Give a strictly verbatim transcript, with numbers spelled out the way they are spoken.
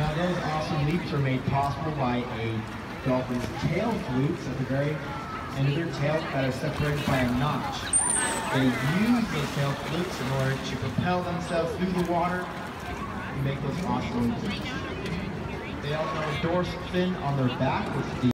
Now those awesome leaps are made possible by a dolphin's tail flukes at the very end of their tail that are separated by a notch. They use those tail flukes in order to propel themselves through the water and make those awesome leaps. They also have a dorsal fin on their back, which is the